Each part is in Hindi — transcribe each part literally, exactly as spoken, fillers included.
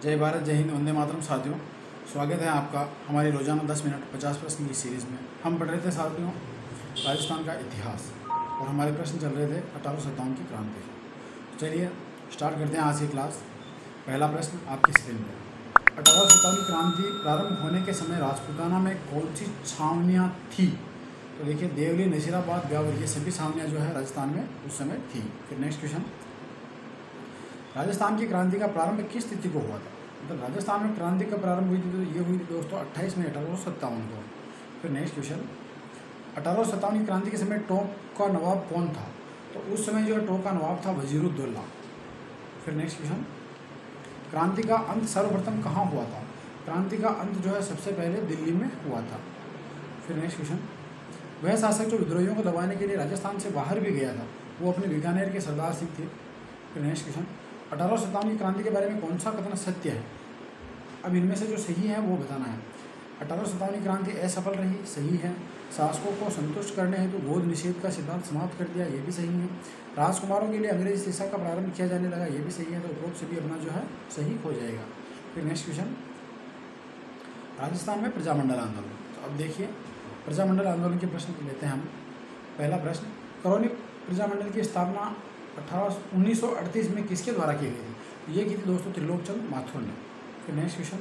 जय भारत, जय हिंद, वंदे मातरम। साथियों, स्वागत है आपका हमारी रोजाना दस मिनट पचास प्रश्न की सीरीज़ में। हम पढ़ रहे थे साथियों राजस्थान का इतिहास और हमारे प्रश्न चल रहे थे अठारह सौ सत्तावन की क्रांति। चलिए स्टार्ट करते हैं आज की क्लास। पहला प्रश्न आपकी स्क्रीन पर। अठारह सौ सत्तावन की क्रांति प्रारंभ होने के समय राजपूताना में कौन सी छावनियाँ थी? तो देखिए, देवली, नसीराबाद, ब्यावर, ये सभी छावनियाँ जो है राजस्थान में उस समय थी। फिर नेक्स्ट क्वेश्चन, राजस्थान की क्रांति का प्रारंभ किस तिथि को हुआ था? मतलब राजस्थान में क्रांति का प्रारंभ हुई थी तो ये हुई थी दोस्तों अट्ठाईस मई अठारह सौ सत्तावन को। फिर नेक्स्ट क्वेश्चन, अठारह सौ सत्तावन की क्रांति के समय टोंक का नवाब कौन था? तो उस समय जो है टोंक का नवाब था वजीरुद्दौला। फिर नेक्स्ट क्वेश्चन, क्रांति का अंत सर्वप्रथम कहाँ हुआ था? क्रांति का अंत जो है सबसे पहले दिल्ली में हुआ था। फिर नेक्स्ट क्वेश्चन, वह शासक जो विद्रोहियों को दबाने के लिए राजस्थान से बाहर भी गया था वो अपने बीकानेर के सरदार सिंह थे। फिर नेक्स्ट क्वेश्चन, अठारह सौ सत्तावन की क्रांति के बारे में कौन सा कथन सत्य है? अब इनमें से जो सही है वो बताना है। अठारह सौ सत्तावन की क्रांति असफल रही, सही है। शासकों को संतुष्ट करने हेतु तो गोद निषेध का सिद्धांत समाप्त कर दिया, ये भी सही है। राजकुमारों के लिए अंग्रेजी शिक्षा का प्रारंभ किया जाने लगा, ये भी सही है। तो उपरोक्त से भी अपना जो है सही हो जाएगा। फिर नेक्स्ट क्वेश्चन, राजस्थान में प्रजामंडल आंदोलन। तो अब देखिए, प्रजामंडल आंदोलन के प्रश्न लेते हैं हम। पहला प्रश्न, करौली प्रजामंडल की स्थापना अठारह उन्नीस सौ अड़तीस में किसके द्वारा की गई थी? ये की थी दोस्तों त्रिलोकचंद माथुर ने। फिर नेक्स्ट क्वेश्चन,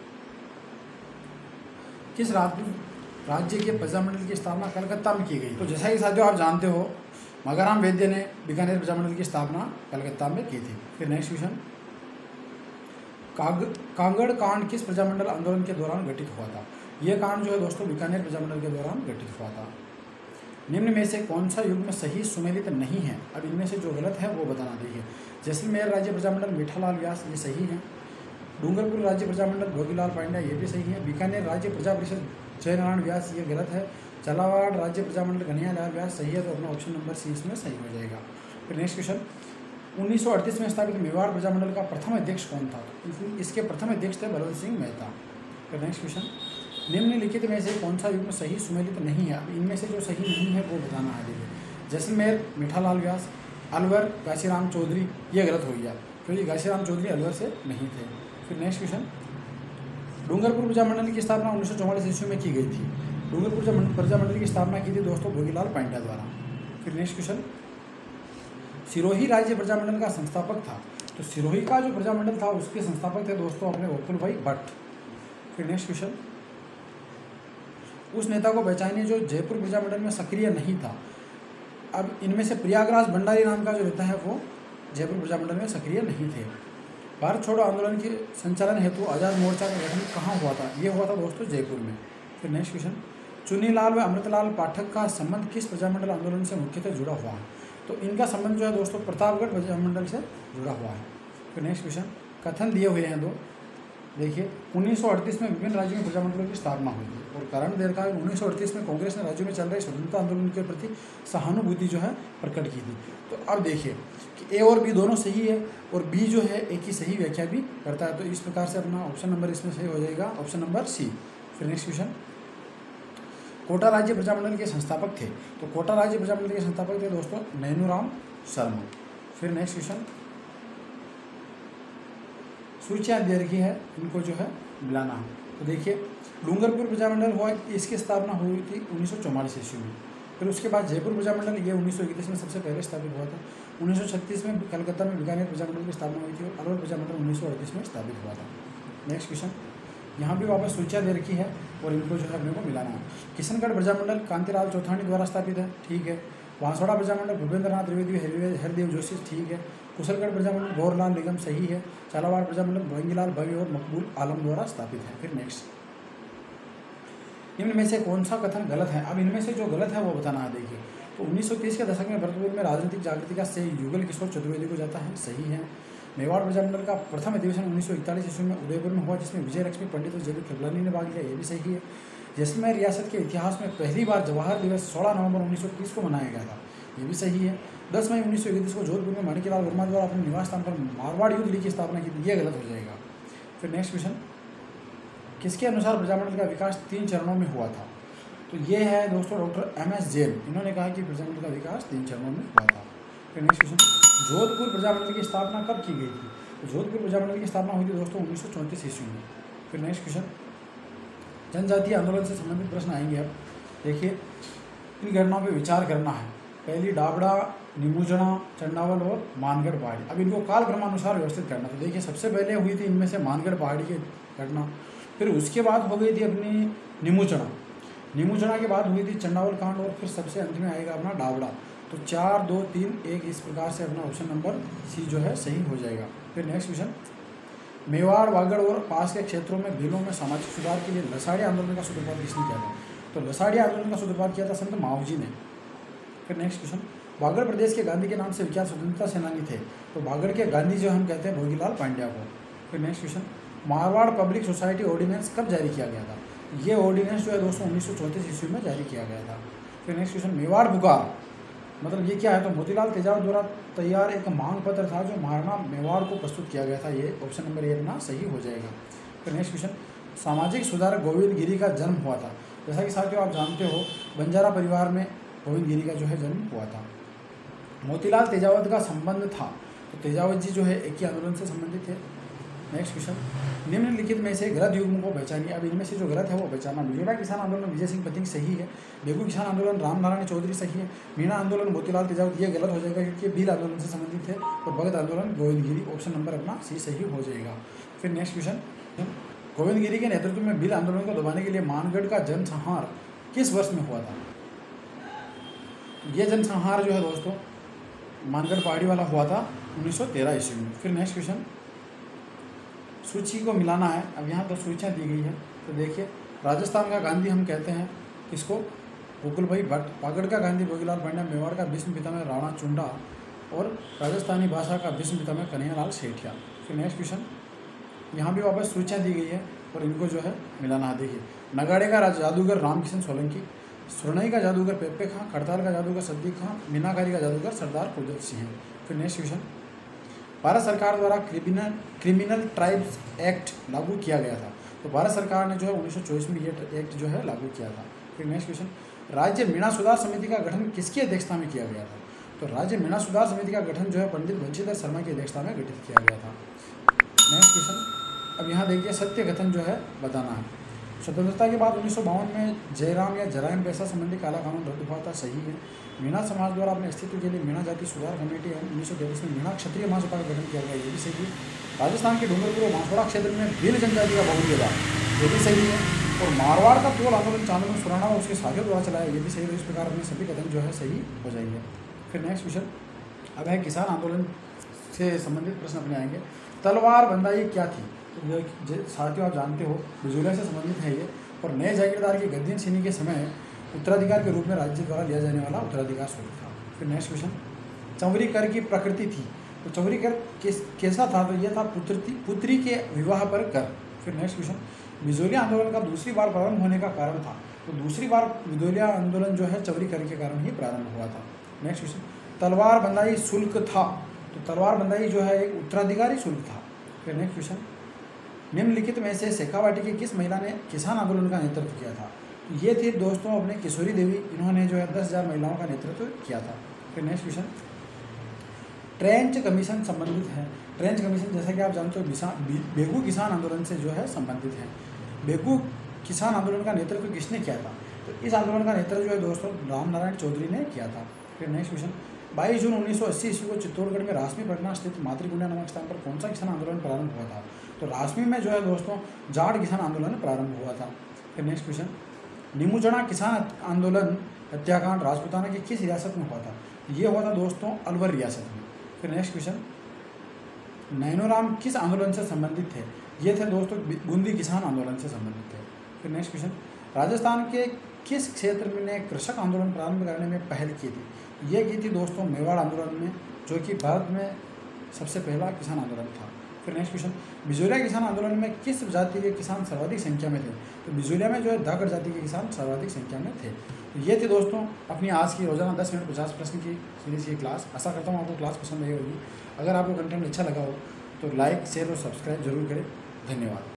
किस राजपूत राज्य के प्रजामंडल की स्थापना कलकत्ता में की गई? तो जैसा कि साथियों आप जानते हो, मगराम वैद्य ने बीकानेर प्रजामंडल की स्थापना कलकत्ता में की थी। फिर नेक्स्ट क्वेश्चन, काग कांगड़ कांड किस प्रजामंडल आंदोलन के दौरान घटित हुआ था? यह कांड जो है दोस्तों बीकानेर प्रजामंडल के दौरान घटित हुआ था। निम्न में से कौन सा युग में सही सुमेलित नहीं है? अब इनमें से जो गलत है वो बताना। देखिए, जैसलमेर राज्य प्रजामंडल मीठालाल व्यास, ये सही है। डूंगरपुर राज्य प्रजामंडल भोगीलाल पांड्या, ये भी सही है। बीकानेर राज्य प्रजा परिषद जयनारायण व्यास, ये गलत है। झालावाड़ राज्य प्रजामंडल कन्हैयालाल व्यास, सही है। तो अपना ऑप्शन नंबर सी इसमें सही हो जाएगा। फिर नेक्स्ट क्वेश्चन, उन्नीस सौ अड़तीस में स्थापित मेवाड़ प्रजामंडल का प्रथम अध्यक्ष कौन था? इसके प्रथम अध्यक्ष थे बलवंत सिंह मेहता। फिर नेक्स्ट क्वेश्चन, निम्नलिखित में से कौन सा युग में सही सुमेलित नहीं है? अब इनमें से जो सही नहीं है वो बताना है। देखिए, जैसलमेर मीठालाल व्यास, अलवर घासीराम चौधरी, ये गलत हो गया क्योंकि घासीराम चौधरी अलवर से नहीं थे। फिर नेक्स्ट क्वेश्चन, डूंगरपुर प्रजामंडल की स्थापना उन्नीस सौ चौवालीस ईस्वी में की गई थी। डूंगरपुर प्रजामंडल की स्थापना की थी दोस्तों भोगीलाल पांड्या द्वारा। फिर नेक्स्ट क्वेश्चन, सिरोही राज्य प्रजामंडल का संस्थापक था। तो सिरोही का जो प्रजामंडल था उसके संस्थापक थे दोस्तों अपने गोकुल भाई भट्ट। फिर नेक्स्ट क्वेश्चन, उस नेता को पहचानिए जो जयपुर प्रजामंडल में सक्रिय नहीं था। अब इनमें से प्रयागराज भंडारी नाम का जो नेता है वो जयपुर प्रजामंडल में सक्रिय नहीं थे। भारत छोड़ो आंदोलन के संचालन हेतु आज़ाद मोर्चा का गठन कहाँ हुआ था? ये हुआ था दोस्तों जयपुर में। फिर नेक्स्ट क्वेश्चन, चुन्नीलाल व अमृतलाल पाठक का संबंध किस प्रजामंडल आंदोलन से मुख्यतः जुड़ा हुआ है? तो इनका संबंध जो है दोस्तों प्रतापगढ़ प्रजामंडल से जुड़ा हुआ है। फिर नेक्स्ट क्वेश्चन, कथन दिए हुए हैं दो। देखिए, उन्नीस सौ अड़तीस में विभिन्न राज्यों में प्रजामंडलों की स्थापना हुई थी और कारण देर का उन्नीस सौ अड़तीस में कांग्रेस ने राज्यों में चल रहे स्वतंत्रता आंदोलन के प्रति सहानुभूति जो है प्रकट की थी। तो अब देखिए कि ए और बी दोनों सही है और बी जो है एक ही सही व्याख्या भी करता है। तो इस प्रकार से अपना ऑप्शन नंबर इसमें सही हो जाएगा, ऑप्शन नंबर सी। फिर नेक्स्ट क्वेश्चन, कोटा राज्य प्रजामंडल के संस्थापक थे। तो कोटा राज्य प्रजामंडल के संस्थापक थे दोस्तों नैनूराम शर्मा। फिर नेक्स्ट क्वेश्चन, सूचियाँ दे रखी है, इनको जो है मिलाना है। तो देखिए, डूंगरपुर प्रजामंडल हुआ, इसकी स्थापना हुई थी उन्नीस सौ चौवालीस ईस्वी में। फिर उसके बाद जयपुर प्रजामंडल ये उन्नीस सौ इकतीस में सबसे पहले स्थापित हुआ था। उन्नीस सौ छत्तीस में कलकत्ता में बीकानेर प्रजामंडल की स्थापना हुई थी और अलवर प्रजामंडल उन्नीस सौ अड़तीस में स्थापित हुआ था। नेक्स्ट क्वेश्चन, यहाँ भी वापस सूचियाँ दे रखी है और इनको जो है अपने को मिलाना है। किशनगढ़ प्रजामंडल कांतिलाल चौथानी द्वारा स्थापित है, ठीक है। बांसवाड़ा प्रजामंडल भूपेंद्र नाथ त्रिवेदी हरदेव जोशी, ठीक है। कुशलगढ़ प्रजामंडल गौरलाल निगम, सही है। झालावाड़ प्रजामंडल भंगीलाल भव्य और मकबूल आलम द्वारा स्थापित है। फिर नेक्स्ट, इनमें से कौन सा कथन गलत है? अब इनमें से जो गलत है वो बताना है। देखिए, तो उन्नीस सौ तीस के दशक में भरतपुर में राजनीतिक जागृति का श्रेय युगल किशोर चतुर्वेदी को जाता है, सही है। मेवाड़ प्रजामंडल का प्रथम अधिवेशन उन्नीस सौ इकतालीस ईस्वी में उदयपुर में हुआ जिसमें विजय लक्ष्मी पंडित और जेबी कृपलानी ने भाग लिया, ये भी सही है। जैसलमेर रियासत के इतिहास में पहली बार जवाहर दिवस सोलह नवंबर उन्नीस सौ तीस को मनाया गया था, ये भी सही है। दस मई उन्नीस सौ इकतीस को जोधपुर में माणिक्यलाल वर्मा द्वारा अपने निवास स्थान पर मारवाड़ युद्ध लीग की स्थापना की थी, ये गलत हो जाएगा। फिर नेक्स्ट क्वेश्चन, किसके अनुसार प्रजामंडल का विकास तीन चरणों में हुआ था? तो ये है दोस्तों डॉक्टर एम एस जैन, इन्होंने कहा कि प्रजामंडल का विकास तीन चरणों में हुआ था। फिर नेक्स्ट क्वेश्चन, जोधपुर प्रजामंडल की स्थापना कब की गई थी? तो जोधपुर प्रजामंडल की स्थापना हुई थी दोस्तों उन्नीस सौ चौंतीस ईस्वी में। फिर नेक्स्ट क्वेश्चन, जनजातीय आंदोलन से संबंधित प्रश्न आएंगे। अब देखिए इन घटनाओं पर विचार करना है। पहली डाबड़ा, निमुजना, चंडावल और मानगढ़ पहाड़ी। अब इनको काल क्रमानुसार व्यवस्थित करना। तो देखिए सबसे पहले हुई थी इनमें से मानगढ़ पहाड़ी की घटना, फिर उसके बाद हो गई थी अपनी निमुचना, निमुचना के बाद हुई थी चंडावल कांड, और फिर सबसे अंत में आएगा अपना डाबड़ा। तो चार दो तीन एक इस प्रकार से अपना ऑप्शन नंबर सी जो है सही हो जाएगा। फिर नेक्स्ट क्वेश्चन, मेवाड़, वागड़ और पास के क्षेत्रों में भीलों में सामाजिक सुधार के लिए लसाड़ी आंदोलन का सूत्रपात किसने किया था? तो लसाड़ी आंदोलन का सूत्रपात किया था संत मावजी ने। फिर नेक्स्ट क्वेश्चन, बागड़ प्रदेश के गांधी के नाम से विख्यात स्वतंत्रता सेनानी थे। तो बागड़ के गांधी जो हम कहते हैं भोगीलाल पांड्या को। फिर next question, Marwar public society ordinance कब जारी किया गया था? ये ऑर्डिनेंस जो है दोस्तों उन्नीस सौ चौंतीस ईस्वी में जारी किया गया था। फिर नेक्स्ट क्वेश्चन, मेवाड़ पुकार मतलब ये क्या है? तो मोतीलाल तेजाब द्वारा तैयार एक मांग पत्र था जो महाराणा मेवाड़ को प्रस्तुत किया गया था। ये ऑप्शन नंबर ए अपना सही हो जाएगा। फिर नेक्स्ट क्वेश्चन, सामाजिक सुधारक गोविंद गिरी का जन्म हुआ था। जैसा कि साथियों आप जानते हो बंजारा परिवार में गोविंद गिरी का जो है जन्म हुआ था। मोतीलाल तेजावत का संबंध था, तो तेजावत जी जो है एक ही आंदोलन से संबंधित है। नेक्स्ट क्वेश्चन, निम्नलिखित में से गलत युग्म को पहचानिए। अब इनमें से जो गलत है वो पहचाना। मिजोरा किसान आंदोलन विजय सिंह पथिक सही है, बेगू किसान आंदोलन राम नारायण चौधरी सही है, मीणा आंदोलन मोतीलाल तेजावत ये गलत हो जाएगा क्योंकि भील आंदोलन से संबंधित है, और भगत आंदोलन गोविंद गिरी ऑप्शन नंबर अपना सी सही हो जाएगा। फिर नेक्स्ट क्वेश्चन, गोविंद गिरी के नेतृत्व में भील आंदोलन को दबाने के लिए मानगढ़ का जनसंहार किस वर्ष में हुआ था? ये जनसंहार जो है दोस्तों मानगढ़ पहाड़ी वाला हुआ था उन्नीस सौ तेरह ईस्वी में। फिर नेक्स्ट क्वेश्चन, सूची को मिलाना है। अब यहाँ पर सूचियाँ दी गई है, तो देखिए राजस्थान का गांधी हम कहते हैं किसको? गोकुल भाई भट्ट। बागड़ का गांधी भोगीलाल पांड्या, मेवाड़ का भीष्म पितामह राणा चुंडा, और राजस्थानी भाषा का भीष्म पितामह कन्हैयालाल सेठिया। फिर नेक्स्ट क्वेश्चन, यहाँ भी वापस सूचियाँ दी गई है और इनको जो है मिलाना है। देखिए नगाड़े का जादूगर रामकिशन सोलंकी, सुरनई का जादूगर पेप्पे खां, खड़ताल का जादूगर सद्दीक खां, मीनाकारी का जादूगर सरदार कुलदीप सिंह है। फिर नेक्स्ट क्वेश्चन, भारत सरकार द्वारा क्रिमिनल क्रिमिनल ट्राइब्स एक्ट लागू किया गया था। तो भारत सरकार ने जो है उन्नीस सौ चौबीस में ये एक्ट जो है लागू किया था। फिर नेक्स्ट क्वेश्चन, राज्य मीणा सुधार समिति का गठन किसकी अध्यक्षता में किया गया था? तो राज्य मीणा सुधार समिति का गठन जो है पंडित बंशीधर शर्मा की अध्यक्षता में गठित किया गया था। नेक्स्ट क्वेश्चन, अब यहाँ देखिए सत्य कथन जो है बताना है। स्वतंत्रता के बाद उन्नीस सौ बावन में जयराम या जरायम पैसा संबंधी काला कानून रद्द हुआ था, सही है। मीणा समाज द्वारा अपने अस्तित्व के लिए मीणा जाति सुधार कमेटी एवं उन्नीस सौ तैंतीस में मीणा क्षत्रिय महासभा का गठन किया गया, ये भी सही है। राजस्थान के डूंगरपुर और बांसवाड़ा क्षेत्र में भील जनजाति का बहुल्य था, ये भी सही है। और मारवाड़ का टोल आंदोलन चांदोलन सुराणा और उसके साथियों द्वारा चलाया, ये भी सही है। इस प्रकार अपने सभी कथन जो है सही हो जाएंगे। फिर नेक्स्ट क्वेश्चन, अब है किसान आंदोलन से संबंधित प्रश्न अपने आएंगे। तलवार बंदाई क्या थी? तो साथियों आप जानते हो बिजूलिया से संबंधित है ये, और नए जागीरदार की गद्दीन सिनी के समय उत्तराधिकार के रूप में राज्य द्वारा लिया जाने वाला उत्तराधिकार स्वरूप था। फिर नेक्स्ट क्वेश्चन, चौवरी कर की प्रकृति थी। तो चौवरी कर किस कैसा था? तो यह था पुत्री पुत्री के विवाह पर कर। फिर नेक्स्ट क्वेश्चन, बिजोलिया आंदोलन का दूसरी बार प्रारंभ होने का कारण था। तो दूसरी बार बिजोलिया आंदोलन जो है चौवरी कर के कारण ही प्रारंभ हुआ था। नेक्स्ट क्वेश्चन, तलवार बंदाई शुल्क था। तो तलवार बंदाई जो है एक उत्तराधिकारी शुल्क था। फिर नेक्स्ट क्वेश्चन, निम्नलिखित में से शेखावाटी की किस महिला ने किसान आंदोलन का नेतृत्व किया था? ये थी दोस्तों अपने किशोरी देवी, इन्होंने जो है दस हज़ार महिलाओं का नेतृत्व किया था। फिर नेक्स्ट क्वेश्चन, ट्रेंच कमीशन संबंधित है। ट्रेंच कमीशन जैसा कि आप जानते हो किसान बेगू किसान आंदोलन से जो है संबंधित है। बेगू किसान आंदोलन का नेतृत्व किसने किया था? तो इस आंदोलन का नेतृत्व जो है दोस्तों राम नारायण चौधरी ने किया था। फिर नेक्स्ट क्वेश्चन, बाईस जून उन्नीस सौ अस्सी ईस्वी को चित्तौड़गढ़ में रासमी पटना स्थित मातृकुंडा नामक स्थान पर कौन सा किसान आंदोलन प्रारंभ हुआ था? तो रासमी में जो है दोस्तों जाट किसान आंदोलन प्रारंभ हुआ था। फिर नेक्स्ट क्वेश्चन, निमुचना किसान आंदोलन हत्याकांड राजपूताना की किस रियासत में हुआ था? ये हुआ था दोस्तों अलवर रियासत में। फिर नेक्स्ट क्वेश्चन, नैनोराम किस आंदोलन से संबंधित थे? ये थे दोस्तों बूंदी किसान आंदोलन से संबंधित थे। फिर नेक्स्ट क्वेश्चन, राजस्थान के किस क्षेत्र में ने कृषक आंदोलन प्रारंभ करने में पहल की थी? ये की थी दोस्तों मेवाड़ आंदोलन में, जो कि भारत में सबसे पहला किसान आंदोलन था। फिर नेक्स्ट क्वेश्चन, बिजोलिया किसान आंदोलन में किस जाति के किसान सर्वाधिक संख्या में थे? तो बिजोलिया में जो है धागड़ जाति के किसान सर्वाधिक संख्या में थे। तो ये थे दोस्तों अपनी आज की रोजाना दस मिनट पचास प्रश्न की सीरीज की क्लास। आशा करता हूँ आपको क्लास पसंद आई होगी। अगर आपको कंटेंट अच्छा लगा हो तो लाइक शेयर और सब्सक्राइब जरूर करें। धन्यवाद।